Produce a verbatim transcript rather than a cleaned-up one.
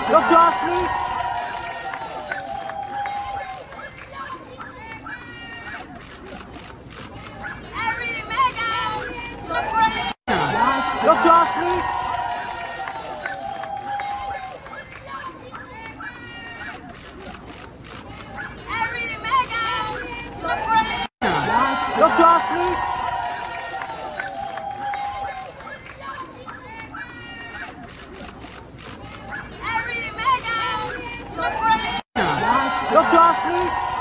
Look to us, please. Harry, Meghan, look right. Look to us, please. Harry, Meghan, look right. Look to us, please. Harry, Meghan, look right. Look to us, please.